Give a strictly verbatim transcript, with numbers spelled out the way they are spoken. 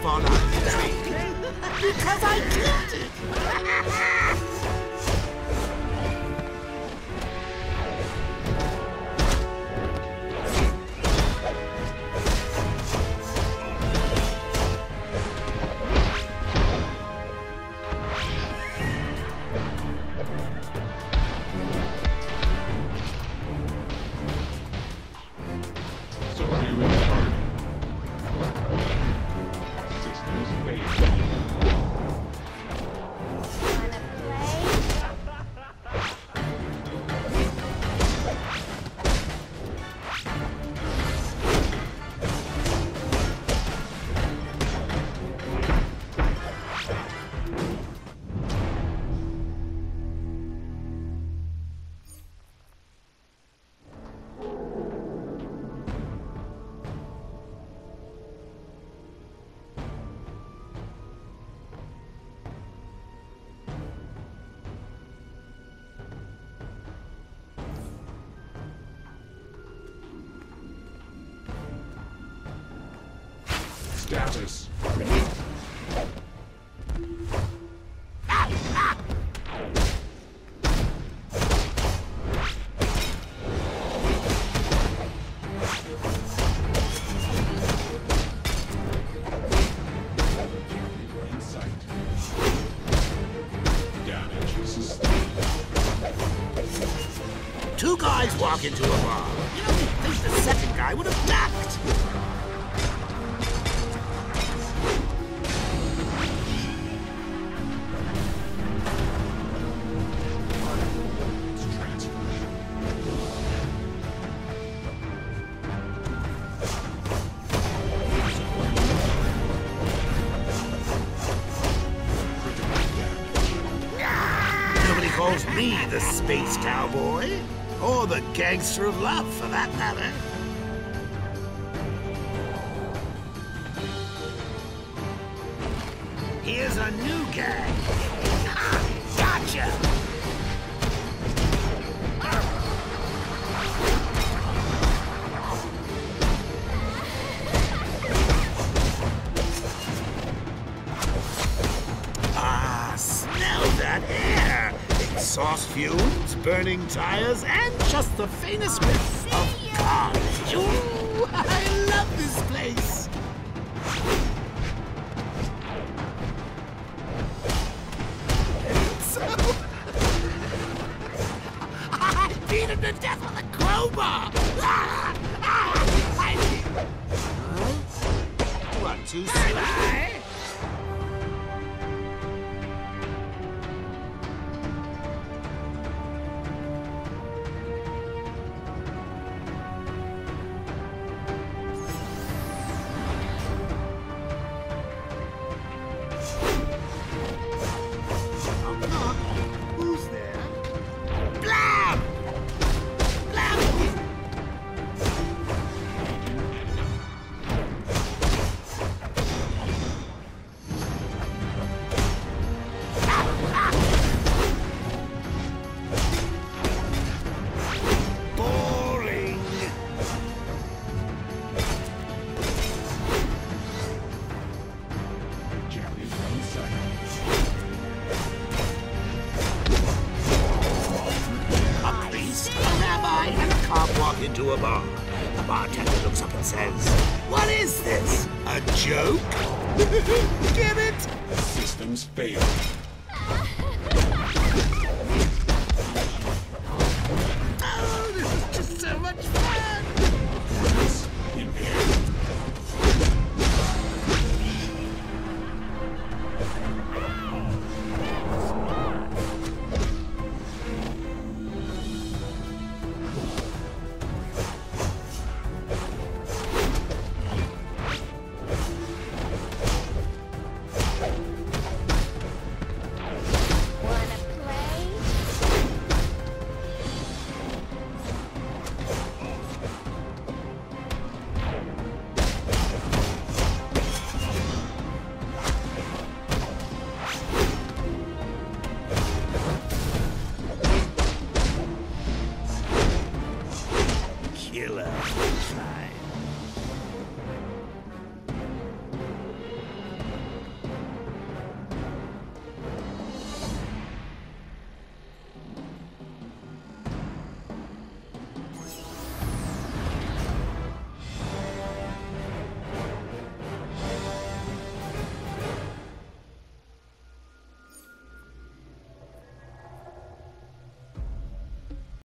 on our tree because I killed it. Status. Two guys walk into a bar. You don't think the second guy would have backed. Calls me the space cowboy, or the gangster of love, for that matter. Here's a new gang. Gotcha! Ah, smell that air! Exhaust fumes, burning tires, and just the faintest whiff of carnage. Ooh, I love this place. So, I beat him to death with a crowbar. Ah, ah, I... Huh? What, too sly? Walk into a bar. The bartender looks up and says, "What is this? A joke?" Get it? Systems failed.